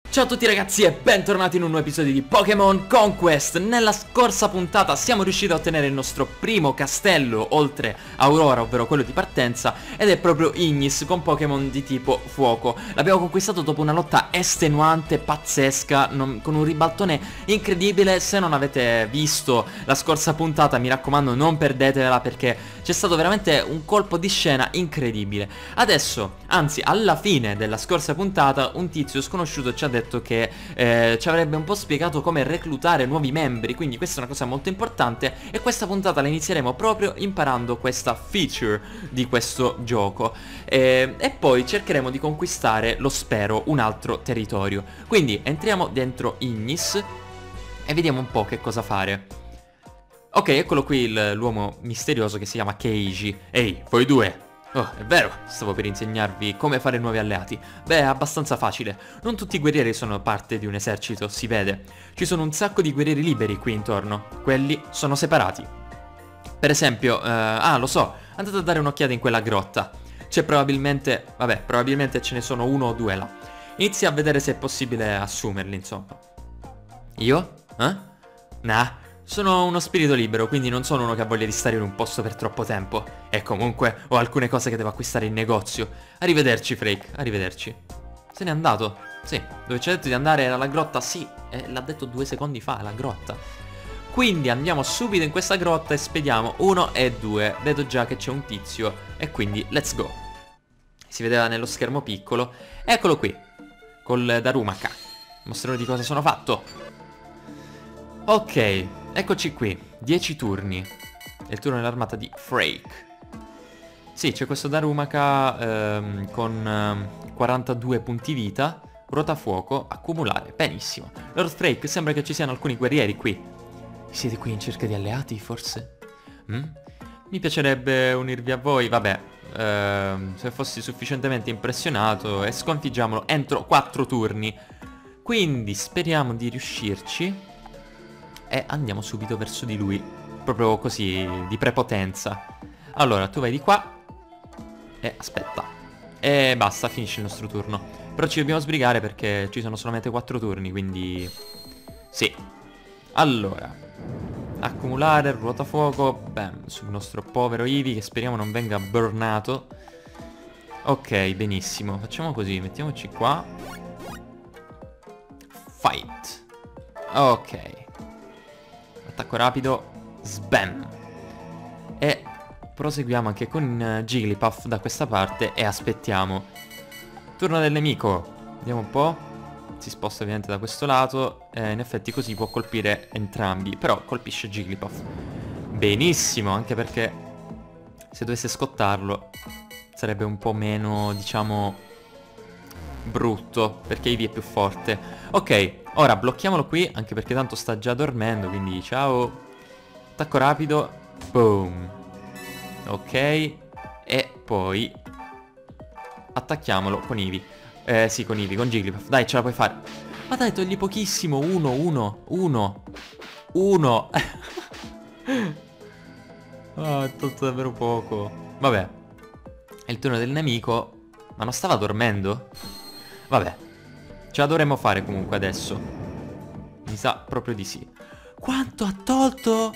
Ciao a tutti ragazzi e bentornati in un nuovo episodio di Pokémon Conquest. Nella scorsa puntata siamo riusciti a ottenere il nostro primo castello oltre Aurora, ovvero quello di partenza, ed è proprio Ignis con Pokémon di tipo fuoco. L'abbiamo conquistato dopo una lotta estenuante, pazzesca, con un ribaltone incredibile. Se non avete visto la scorsa puntata, mi raccomando, non perdetevela perché c'è stato veramente un colpo di scena incredibile. Adesso, anzi alla fine della scorsa puntata, un tizio sconosciuto ci ha detto che ci avrebbe un po' spiegato come reclutare nuovi membri, quindi questa è una cosa molto importante e questa puntata la inizieremo proprio imparando questa feature di questo gioco e poi cercheremo di conquistare, lo spero, un altro territorio. Quindi entriamo dentro Ignis e vediamo un po' che cosa fare. Ok, eccolo qui l'uomo misterioso che si chiama Keiji. Ehi, voi due! Oh, è vero, stavo per insegnarvi come fare nuovi alleati. Beh, è abbastanza facile. Non tutti i guerrieri sono parte di un esercito, si vede. Ci sono un sacco di guerrieri liberi qui intorno. Quelli sono separati. Per esempio, lo so, andate a dare un'occhiata in quella grotta. C'è probabilmente, probabilmente ce ne sono uno o due là. Inizia a vedere se è possibile assumerli, insomma. Io? Nah. Sono uno spirito libero, quindi non sono uno che ha voglia di stare in un posto per troppo tempo. E comunque ho alcune cose che devo acquistare in negozio. Arrivederci, Frake, arrivederci. Se n'è andato? Sì. Dove ci ha detto di andare era la grotta? Sì. L'ha detto 2 secondi fa, la grotta. Quindi andiamo subito in questa grotta e spediamo 1 e 2. Vedo già che c'è un tizio e quindi let's go. Si vedeva nello schermo piccolo. Eccolo qui, col Darumaka. Mostrerò di cosa sono fatto. Ok. Eccoci qui, 10 turni. È il turno dell'armata di Frake. Sì, c'è questo Darumaka con 42 punti vita. Rotafuoco, accumulare, benissimo. Lord Frake, sembra che ci siano alcuni guerrieri qui. Siete qui in cerca di alleati, forse? Mi piacerebbe unirvi a voi, vabbè. Se fossi sufficientemente impressionato e sconfiggiamolo entro 4 turni. Quindi speriamo di riuscirci. E andiamo subito verso di lui. Proprio così, di prepotenza. Allora, tu vai di qua. E aspetta. E basta, finisce il nostro turno. Però ci dobbiamo sbrigare perché ci sono solamente 4 turni, quindi... Sì. Allora. Accumulare, ruotafuoco. Bam, sul nostro povero Eevee che speriamo non venga burnato. Ok, benissimo. Facciamo così, mettiamoci qua. Fight. Ok. Attacco rapido, sbam. E proseguiamo anche con Jigglypuff da questa parte e aspettiamo. Turno del nemico. Vediamo un po'. Si sposta ovviamente da questo lato e in effetti così può colpire entrambi. Però colpisce Jigglypuff. Benissimo, anche perché se dovesse scottarlo sarebbe un po' meno, diciamo, brutto, perché Eevee è più forte. Ok, ora blocchiamolo qui, anche perché tanto sta già dormendo, quindi ciao. Attacco rapido. Boom. Ok. E poi attacchiamolo con Eevee. Sì, con Eevee, con Jigglypuff. Dai, ce la puoi fare. Ma dai, togli pochissimo. 1, 1, 1 1. Ah, è tolto davvero poco. Vabbè. È il turno del nemico. Ma non stava dormendo? Vabbè, ce la dovremmo fare comunque adesso. Mi sa proprio di sì. Quanto ha tolto?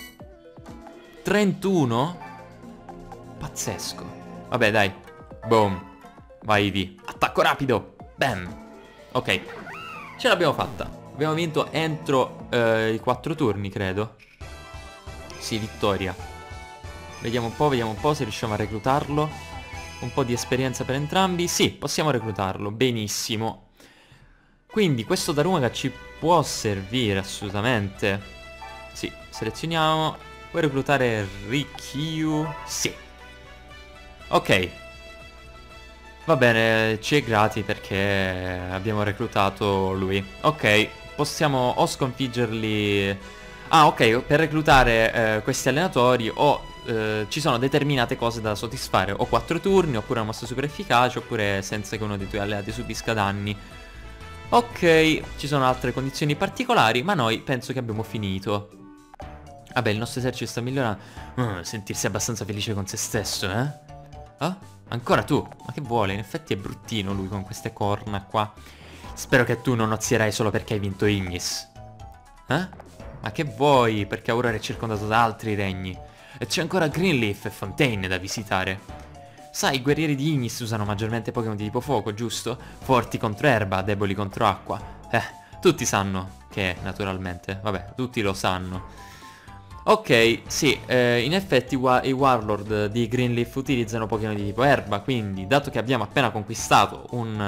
31? Pazzesco. Vabbè, dai. Boom. Vai, Eevee. Attacco rapido. Bam. Ok. Ce l'abbiamo fatta. Abbiamo vinto entro i 4 turni, credo. Sì, vittoria. Vediamo un po' se riusciamo a reclutarlo. Un po' di esperienza per entrambi. Sì, possiamo reclutarlo. Benissimo. Quindi questo Darumaka ci può servire assolutamente. Sì, selezioniamo. Vuoi reclutare Rikyu? Sì. Ok. Va bene, ci è grati perché abbiamo reclutato lui. Ok, possiamo o sconfiggerli... Ah, ok, per reclutare questi allenatori o... ci sono determinate cose da soddisfare. O 4 turni, oppure una mossa super efficace, oppure senza che uno dei tuoi alleati subisca danni. Ok, ci sono altre condizioni particolari, ma noi penso che abbiamo finito. Vabbè, il nostro esercito sta migliorando. Sentirsi abbastanza felice con se stesso, eh? Ah? Ancora tu? Ma che vuole? In effetti è bruttino lui con queste corna qua. Spero che tu non ozierai solo perché hai vinto Ignis. Eh? Ma che vuoi? Perché Aurora è circondato da altri regni. E c'è ancora Greenleaf e Fontaine da visitare. Sai, i guerrieri di Ignis usano maggiormente Pokémon di tipo fuoco, giusto? Forti contro erba, deboli contro acqua. Tutti sanno che, naturalmente. Vabbè, tutti lo sanno. Ok, sì, in effetti i Warlord di Greenleaf utilizzano Pokémon di tipo erba, quindi dato che abbiamo appena conquistato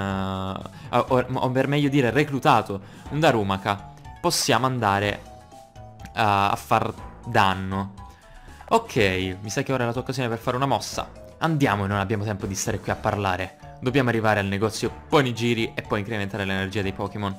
o per meglio dire reclutato un Darumaka, possiamo andare a far danno. Ok, mi sa che ora è la tua occasione per fare una mossa. Andiamo e non abbiamo tempo di stare qui a parlare. Dobbiamo arrivare al negozio Ponigiri e poi incrementare l'energia dei Pokémon.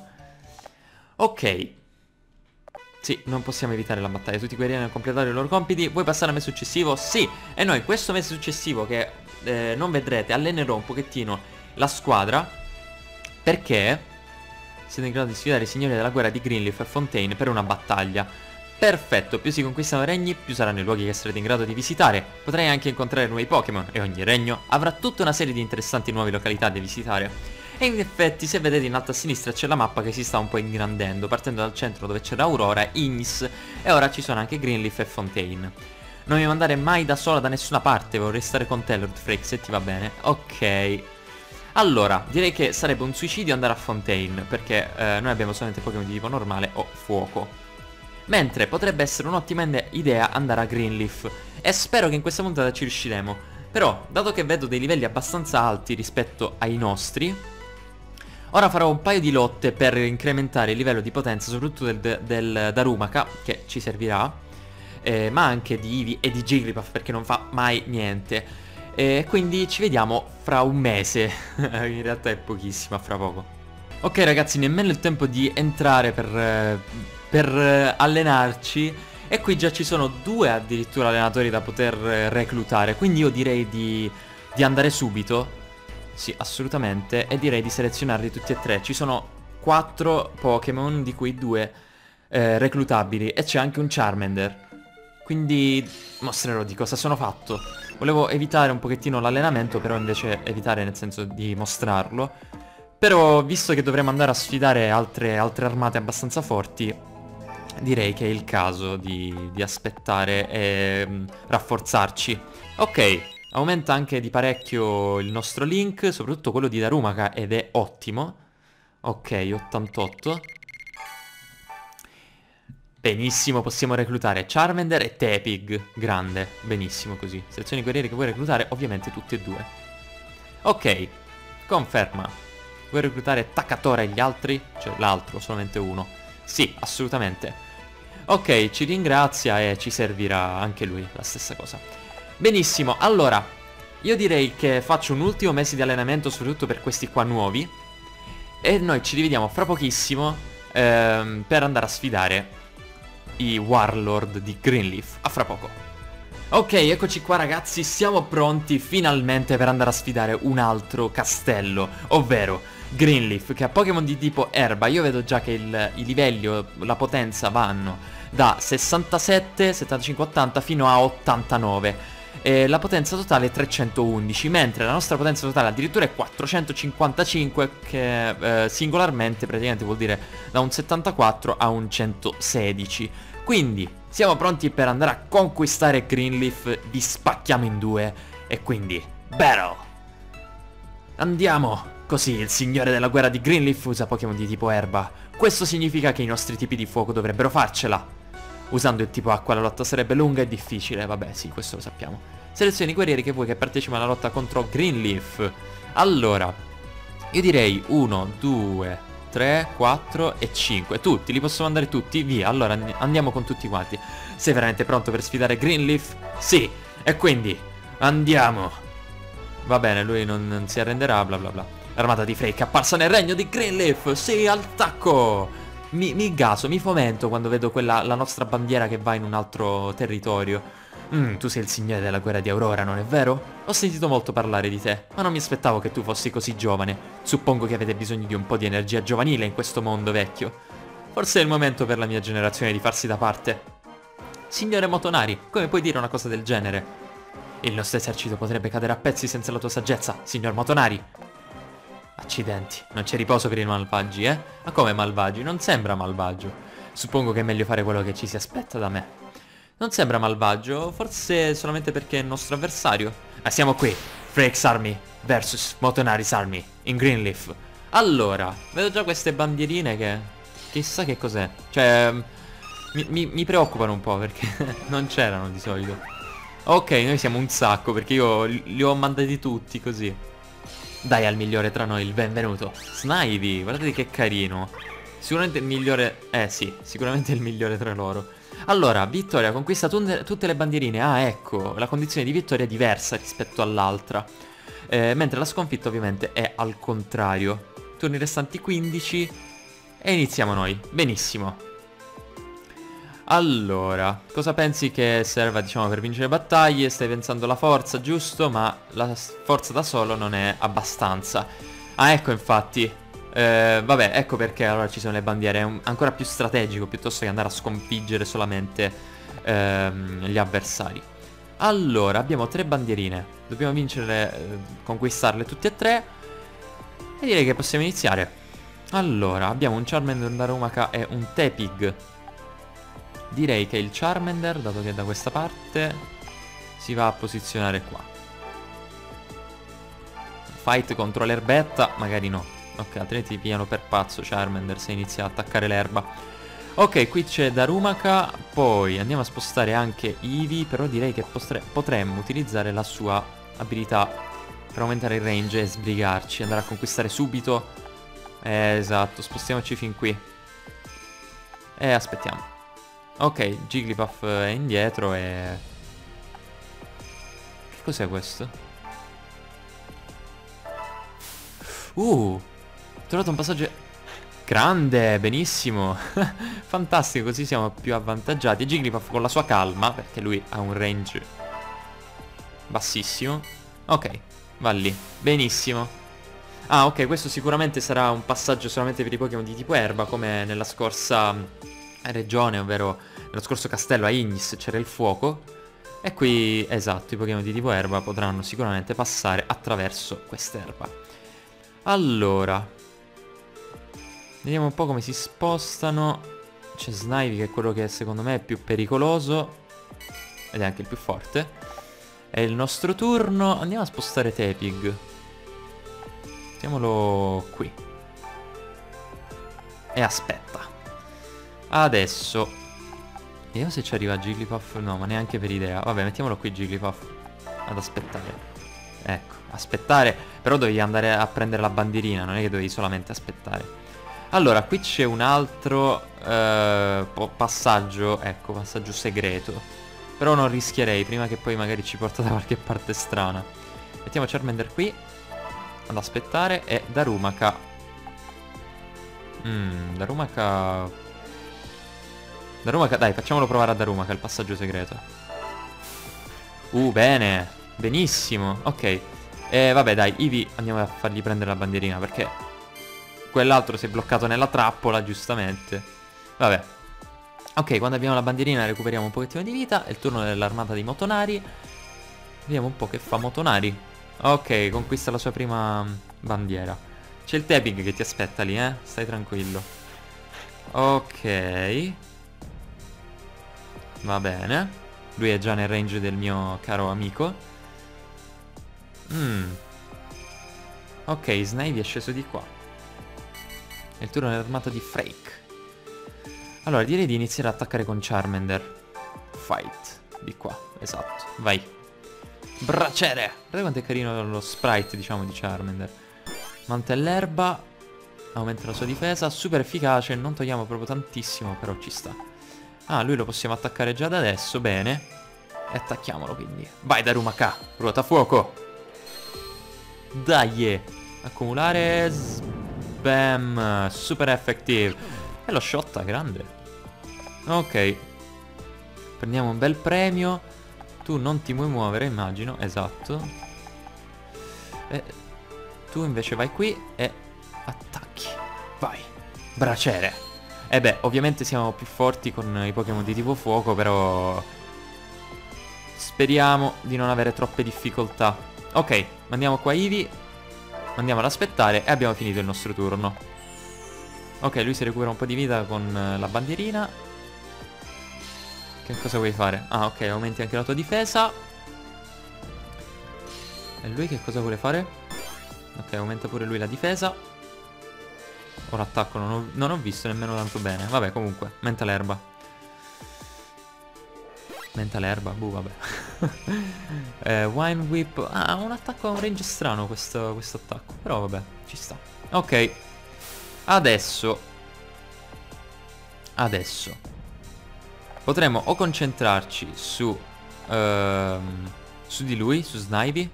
Ok. Sì, non possiamo evitare la battaglia. Tutti i guerrieri hanno completato i loro compiti. Vuoi passare al mese successivo? Sì. E noi questo mese successivo, che non vedrete, allenerò un pochettino la squadra, perché siete in grado di sfidare i signori della guerra di Greenleaf e Fontaine per una battaglia. Perfetto, più si conquistano regni, più saranno i luoghi che sarete in grado di visitare. Potrai anche incontrare nuovi Pokémon e ogni regno avrà tutta una serie di interessanti nuove località da visitare. E in effetti, se vedete in alto a sinistra c'è la mappa che si sta un po' ingrandendo, partendo dal centro dove c'era Aurora, Ignis, e ora ci sono anche Greenleaf e Fontaine. Non mi mandare mai da sola da nessuna parte, vorrei stare con te, Lord Frake, se ti va bene. Ok. Allora, direi che sarebbe un suicidio andare a Fontaine, perché noi abbiamo solamente Pokémon di tipo normale o fuoco. Mentre potrebbe essere un'ottima idea andare a Greenleaf, e spero che in questa puntata ci riusciremo. Però, dato che vedo dei livelli abbastanza alti rispetto ai nostri, ora farò un paio di lotte per incrementare il livello di potenza, soprattutto del Darumaka, che ci servirà, ma anche di Eevee e di Jigglypuff, perché non fa mai niente. Quindi ci vediamo fra un mese. In realtà è pochissimo, fra poco. Ok ragazzi, nemmeno il tempo di entrare per allenarci. E qui già ci sono 2 addirittura allenatori da poter reclutare. Quindi io direi di andare subito. Sì, assolutamente. E direi di selezionarli tutti e 3. Ci sono 4 Pokémon, di cui 2 reclutabili. E c'è anche un Charmander. Quindi mostrerò di cosa sono fatto. Volevo evitare un pochettino l'allenamento, però invece evitare nel senso di mostrarlo. Però visto che dovremo andare a sfidare altre armate abbastanza forti, direi che è il caso di aspettare e rafforzarci. Ok, aumenta anche di parecchio il nostro Link, soprattutto quello di Darumaka, ed è ottimo. Ok, 88. Benissimo, possiamo reclutare Charmander e Tepig. Grande, benissimo così. Selezioni i guerrieri che vuoi reclutare, ovviamente tutti e 2. Ok, conferma. Vuoi reclutare Takatora e gli altri? Cioè l'altro, solamente uno. Sì, assolutamente. Ok, ci ringrazia e ci servirà anche lui, la stessa cosa. Benissimo, allora, io direi che faccio un ultimo mese di allenamento, soprattutto per questi qua nuovi. E noi ci rivediamo fra pochissimo per andare a sfidare i Warlord di Greenleaf. A fra poco. Ok, eccoci qua ragazzi, siamo pronti finalmente per andare a sfidare un altro castello, ovvero Greenleaf, che ha Pokémon di tipo erba. Io vedo già che i livelli o la potenza vanno da 67, 75, 80 fino a 89. E la potenza totale è 311, mentre la nostra potenza totale addirittura è 455, che singolarmente praticamente vuol dire da un 74 a un 116. Quindi siamo pronti per andare a conquistare Greenleaf, vi spacchiamo in 2 e quindi battle! Andiamo! Così il signore della guerra di Greenleaf usa Pokémon di tipo erba. Questo significa che i nostri tipi di fuoco dovrebbero farcela. Usando il tipo acqua la lotta sarebbe lunga e difficile, vabbè sì, questo lo sappiamo. Selezioni i guerrieri che vuoi che partecipano alla lotta contro Greenleaf. Allora, io direi 1, 2, 3, 4 e 5. Tutti, li posso mandare tutti? Via, allora andiamo con tutti quanti. Sei veramente pronto per sfidare Greenleaf? Sì, e quindi andiamo. Va bene, lui non si arrenderà, bla bla bla. L'armata di Frake è apparsa nel regno di Greenleaf. Sì, al tacco. Mi gaso, mi fomento quando vedo la nostra bandiera che va in un altro territorio. Tu sei il signore della guerra di Aurora, non è vero? Ho sentito molto parlare di te, ma non mi aspettavo che tu fossi così giovane. Suppongo che avete bisogno di un po' di energia giovanile in questo mondo vecchio. Forse è il momento per la mia generazione di farsi da parte. Signore Motonari, come puoi dire una cosa del genere? Il nostro esercito potrebbe cadere a pezzi senza la tua saggezza, signor Motonari. Accidenti, non c'è riposo per i malvagi, eh? Ma come malvagi? Non sembra malvagio. Suppongo che è meglio fare quello che ci si aspetta da me. Non sembra malvagio, forse solamente perché è il nostro avversario. Ma siamo qui, Freak's Army vs Motonaris Army in Greenleaf. Allora, vedo già queste bandierine che... chissà che cos'è. Cioè, mi preoccupano un po' perché non c'erano di solito. Ok, noi siamo un sacco perché io li ho mandati tutti così. Dai al migliore tra noi il benvenuto. Snivy, guardate che carino. Sicuramente il migliore... sì, sicuramente il migliore tra loro. Allora, vittoria, conquista tutte le bandierine. Ah, ecco, la condizione di vittoria è diversa rispetto all'altra. Mentre la sconfitta ovviamente è al contrario. Turni restanti 15. E iniziamo noi. Benissimo. Allora, cosa pensi che serva, diciamo, per vincere battaglie? Stai pensando alla forza, giusto? Ma la forza da solo non è abbastanza. Ah, ecco, infatti. Vabbè, ecco perché allora ci sono le bandiere. È ancora più strategico piuttosto che andare a sconfiggere solamente gli avversari. Allora, abbiamo 3 bandierine. Dobbiamo vincere, conquistarle tutte e 3. E direi che possiamo iniziare. Allora, abbiamo un Charmander, un Darumaka e un Tepig. Direi che il Charmander, dato che è da questa parte, si va a posizionare qua. Fight contro l'erbetta, magari no. Ok, altrimenti ti pigliano per pazzo Charmander se inizia a attaccare l'erba. Ok, qui c'è Darumaka. Poi andiamo a spostare anche Eevee. Però direi che potremmo utilizzare la sua abilità per aumentare il range e sbrigarci, andare a conquistare subito. Esatto, spostiamoci fin qui. E aspettiamo. Ok, Jigglypuff è indietro e... che cos'è questo? Ho trovato un passaggio... grande, benissimo. Fantastico, così siamo più avvantaggiati. E Jigglypuff con la sua calma, perché lui ha un range bassissimo. Ok, va lì, benissimo. Ah, ok, questo sicuramente sarà un passaggio solamente per i Pokémon di tipo erba, come nella scorsa regione, ovvero nello scorso castello a Ignis c'era il fuoco. E qui, esatto, i Pokémon di tipo erba potranno sicuramente passare attraverso quest'erba. Allora, vediamo un po' come si spostano. C'è Snivy che è quello che secondo me è più pericoloso ed è anche il più forte. È il nostro turno. Andiamo a spostare Tepig. Mettiamolo qui. E aspetta. Adesso vediamo se ci arriva Jigglypuff. No, ma neanche per idea. Vabbè, mettiamolo qui Jigglypuff ad aspettare. Ecco, aspettare. Però dovevi andare a prendere la bandierina, non è che dovevi solamente aspettare. Allora, qui c'è un altro passaggio. Ecco, passaggio segreto. Però non rischierei, prima che poi magari ci porta da qualche parte strana. Mettiamo Charmander qui ad aspettare. E Darumaka. Darumaka, dai, facciamolo provare a Darumaka, il passaggio segreto. Bene. Benissimo. Ok. Vabbè, dai, Eevee andiamo a fargli prendere la bandierina, perché quell'altro si è bloccato nella trappola, giustamente. Vabbè. Ok, quando abbiamo la bandierina recuperiamo un pochettino di vita. È il turno dell'armata di Motonari. Vediamo un po' che fa Motonari. Ok, conquista la sua prima bandiera. C'è il Tepig che ti aspetta lì, stai tranquillo. Ok. Va bene. Lui è già nel range del mio caro amico. Ok, Snivy è sceso di qua. È il turno dell'armata di Frake. Allora, direi di iniziare ad attaccare con Charmander. Fight. Di qua, esatto. Vai. Braciere. Guardate quanto è carino lo sprite, diciamo, di Charmander. Mantell'erba. Aumenta la sua difesa. Super efficace. Non togliamo proprio tantissimo, però ci sta. Ah, lui lo possiamo attaccare già da adesso. Bene. E attacchiamolo quindi. Vai Darumaka. Ruota fuoco. Dai. Accumulare. Bam. Super effective. E lo shotta, grande. Ok. Prendiamo un bel premio. Tu non ti puoi muovere, immagino. Esatto. E tu invece vai qui e attacchi. Vai. Braciere. E beh, ovviamente siamo più forti con i Pokémon di tipo fuoco, però speriamo di non avere troppe difficoltà. Ok, mandiamo qua Eevee. Andiamo ad aspettare e abbiamo finito il nostro turno. Ok, lui si recupera un po' di vita con la bandierina. Che cosa vuoi fare? Ah, ok, aumenti anche la tua difesa. E lui che cosa vuole fare? Ok, aumenta pure lui la difesa. Ora attacco, non ho visto nemmeno tanto bene. Vabbè, comunque, menta l'erba. Menta l'erba, vabbè. Wine Whip. Ah, ha un attacco a un range strano questo attacco. Però vabbè, ci sta. Ok. Adesso potremmo o concentrarci su di lui, su Snivy.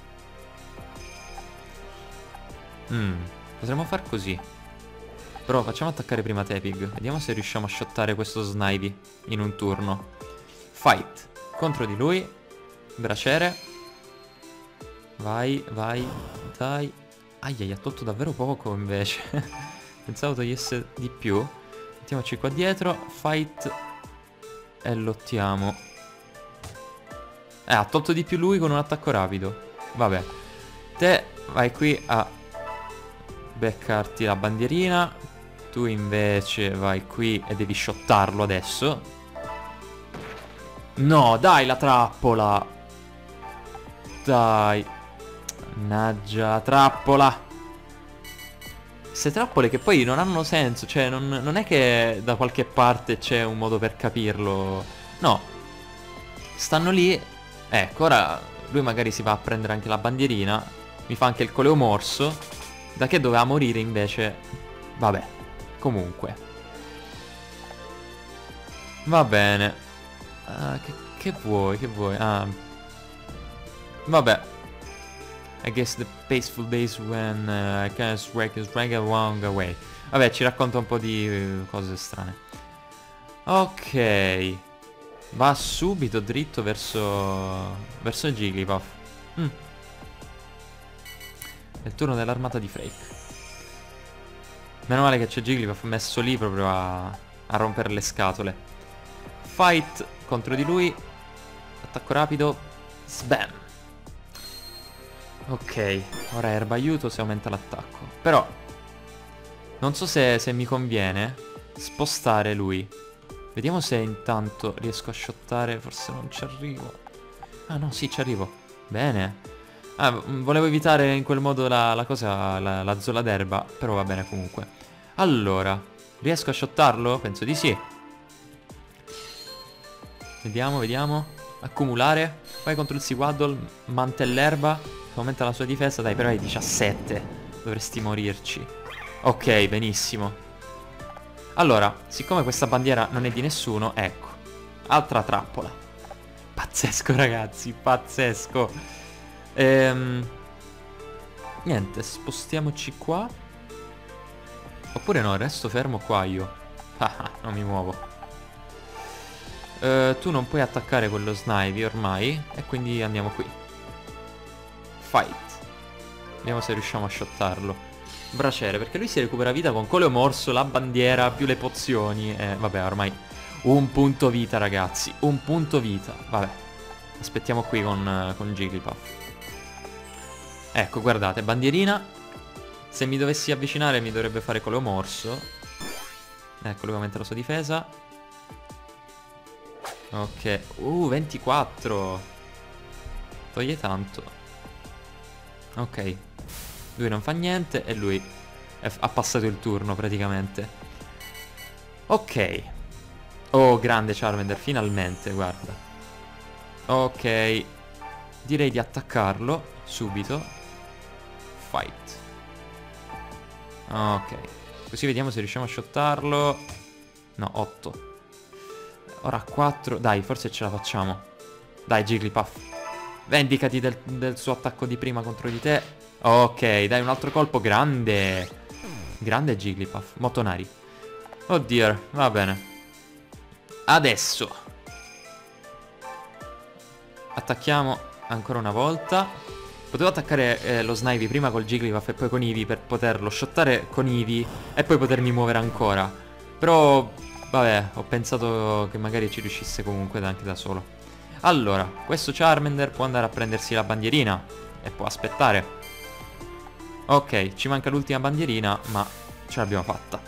Potremmo far così. Però facciamo attaccare prima Tepig. Vediamo se riusciamo a shottare questo Snivy in un turno. Fight contro di lui. Braciere. Vai, vai, dai. Aia, ha tolto davvero poco invece. Pensavo togliesse di più. Mettiamoci qua dietro. Fight. E lottiamo. Ha tolto di più lui con un attacco rapido. Vabbè. Te vai qui a beccarti la bandierina. Tu invece vai qui e devi shottarlo adesso. No, dai, la trappola. Dai. Mannaggia, la trappola. Queste trappole che poi non hanno senso. Cioè, non è che da qualche parte c'è un modo per capirlo. No. Stanno lì. Ecco, ora lui magari si va a prendere anche la bandierina. Mi fa anche il coleomorso. Da che doveva morire invece. Vabbè. Comunque. Va bene. Che vuoi? Che vuoi? Ah. Vabbè. I guess the peaceful days when I can drag along away. Vabbè, ci racconta un po' di cose strane. Ok. Va subito dritto verso Jigglypuff. È il turno dell'armata di Frake. Meno male che c'è Jigglypuff messo lì proprio a rompere le scatole. Fight contro di lui. Attacco rapido. Sbam. Ok, ora erba aiuto se aumenta l'attacco. Però non so se mi conviene spostare lui. Vediamo se intanto riesco a shottare. Forse non ci arrivo. Ah no, sì, ci arrivo. Bene. Ah, volevo evitare in quel modo la cosa, la zola d'erba. Però va bene comunque. Allora, riesco a shottarlo? Penso di sì. Vediamo, vediamo. Accumulare. Vai contro il Sewaddle. Mantellerba. Aumenta la sua difesa. Dai, però hai 17. Dovresti morirci. Ok, benissimo. Allora, siccome questa bandiera non è di nessuno, ecco. Altra trappola. Pazzesco, ragazzi, pazzesco. Niente, spostiamoci qua. Oppure no, resto fermo qua io. Ah, non mi muovo. Tu non puoi attaccare quello Snivy ormai. E quindi andiamo qui. Fight. Vediamo se riusciamo a shottarlo. Braciere, perché lui si recupera vita con coleomorso, la bandiera, più le pozioni. Vabbè, ormai un punto vita, ragazzi. Un punto vita. Vabbè. Aspettiamo qui con Jigglypuff. Ecco, guardate, bandierina. Se mi dovessi avvicinare mi dovrebbe fare coleomorso. Ecco, lui aumenta la sua difesa. Ok. 24. Toglie tanto. Ok. Lui non fa niente e lui ha passato il turno praticamente. Ok. Oh, grande Charmander, finalmente, guarda. Ok. Direi di attaccarlo subito. Fight. Ok. Così vediamo se riusciamo a shottarlo. No, 8. Ora 4. Dai, forse ce la facciamo. Dai, Jigglypuff. Vendicati del suo attacco di prima contro di te. Ok, dai, un altro colpo. Grande. Grande Jigglypuff. Motonari. Oh dear, va bene. Adesso attacchiamo ancora una volta. Potevo attaccare lo Snivy prima col Jigglypuff e poi con Eevee per poterlo shottare con Eevee e poi potermi muovere ancora. Però, vabbè, ho pensato che magari ci riuscisse comunque anche da solo. Allora, questo Charmander può andare a prendersi la bandierina e può aspettare. Ok, ci manca l'ultima bandierina, ma ce l'abbiamo fatta.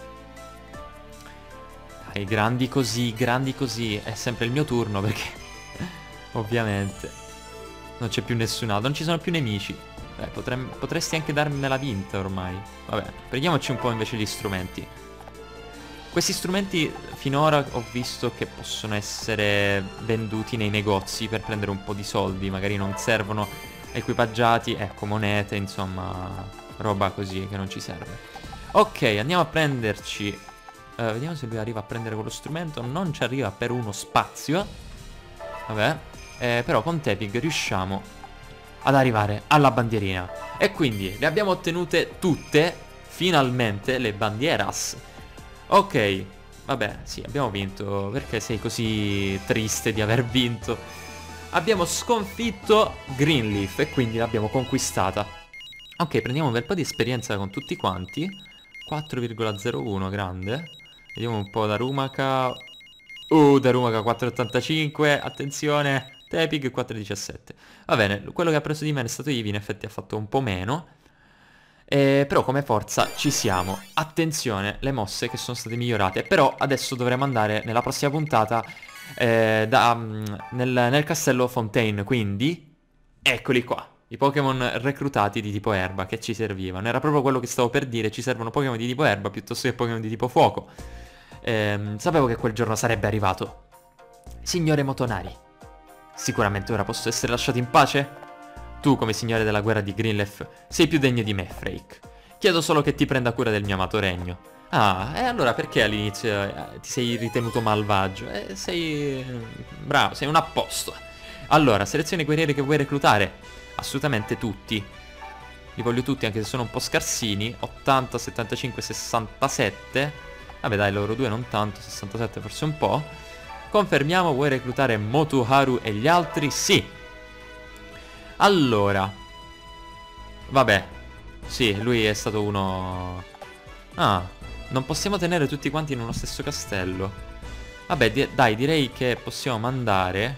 Dai, grandi così, grandi così. È sempre il mio turno perché ovviamente non c'è più nessun altro, non ci sono più nemici. Beh, potresti anche darmela vinta ormai. Vabbè, prendiamoci un po' invece gli strumenti. Questi strumenti finora ho visto che possono essere venduti nei negozi per prendere un po' di soldi. Magari non servono equipaggiati, ecco, monete, insomma, roba così che non ci serve. Ok, andiamo a prenderci... vediamo se lui arriva a prendere quello strumento. Non ci arriva per uno spazio. Vabbè, però con Tepig riusciamo ad arrivare alla bandierina. E quindi le abbiamo ottenute tutte, finalmente, le bandieras. Ok, vabbè, sì, abbiamo vinto. Perché sei così triste di aver vinto? Abbiamo sconfitto Greenleaf e quindi l'abbiamo conquistata. Ok, prendiamo un bel po' di esperienza con tutti quanti. 4,01, grande. Vediamo un po' Darumaka. Darumaka 4,85. Attenzione, Tepig 4,17. Va bene, quello che ha preso di me è stato Eevee, in effetti ha fatto un po' meno. Però come forza ci siamo. Attenzione, le mosse che sono state migliorate. Però adesso dovremo andare nella prossima puntata nel castello Fontaine. Quindi eccoli qua, i Pokémon reclutati di tipo erba che ci servivano. Era proprio quello che stavo per dire. Ci servono Pokémon di tipo erba piuttosto che Pokémon di tipo fuoco. Sapevo che quel giorno sarebbe arrivato. Signore Motonari, sicuramente ora posso essere lasciato in pace? Tu, come signore della guerra di Greenleaf, sei più degno di me, Frake. Chiedo solo che ti prenda cura del mio amato regno. Ah, e allora perché all'inizio ti sei ritenuto malvagio? Sei... bravo, sei un apposto. Allora, seleziona i guerrieri che vuoi reclutare. Assolutamente tutti. Li voglio tutti, anche se sono un po' scarsini. 80, 75, 67. Vabbè dai, loro due non tanto, 67 forse un po'. Confermiamo, vuoi reclutare Motuharu e gli altri? Sì. Allora, vabbè, sì, lui è stato uno... Ah, non possiamo tenere tutti quanti in uno stesso castello. Vabbè, dai, direi che possiamo mandare...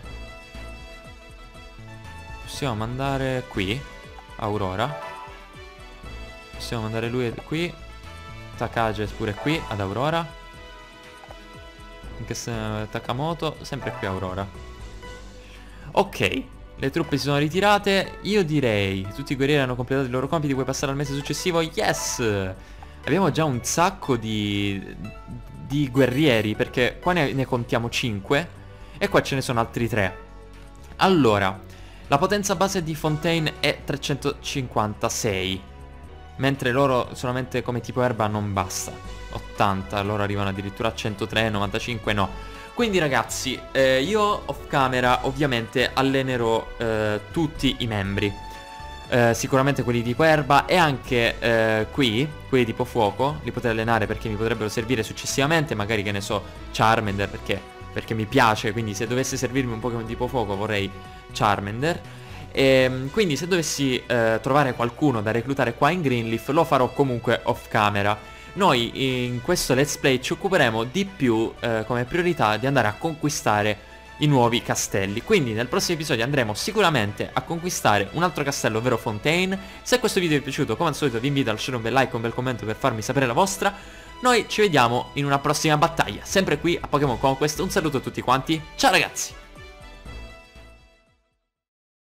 Possiamo mandare qui, Aurora. Possiamo mandare lui qui. Takage pure qui, ad Aurora. Anche se Takamoto, sempre qui Aurora. Ok. Le truppe si sono ritirate. Io direi tutti i guerrieri hanno completato i loro compiti. Puoi passare al mese successivo. Yes. Abbiamo già un sacco di guerrieri, perché qua ne contiamo 5 e qua ce ne sono altri 3. Allora, la potenza base di Fontaine è 356, mentre loro solamente come tipo erba non basta. 80, loro arrivano addirittura a 103, 95 no. Quindi ragazzi, io off camera ovviamente allenerò tutti i membri. Sicuramente quelli di tipo erba e anche quelli di tipo fuoco li potrei allenare perché mi potrebbero servire successivamente. Magari, che ne so, Charmander perché mi piace. Quindi se dovesse servirmi un Pokémon tipo fuoco vorrei Charmander. Quindi se dovessi trovare qualcuno da reclutare qua in Greenleaf lo farò comunque off camera. Noi in questo let's play ci occuperemo di più come priorità di andare a conquistare i nuovi castelli. Quindi nel prossimo episodio andremo sicuramente a conquistare un altro castello, ovvero Fontaine. Se questo video vi è piaciuto, come al solito vi invito a lasciare un bel like, un bel commento per farmi sapere la vostra. Noi ci vediamo in una prossima battaglia, sempre qui a Pokémon Conquest. Un saluto a tutti quanti, ciao ragazzi!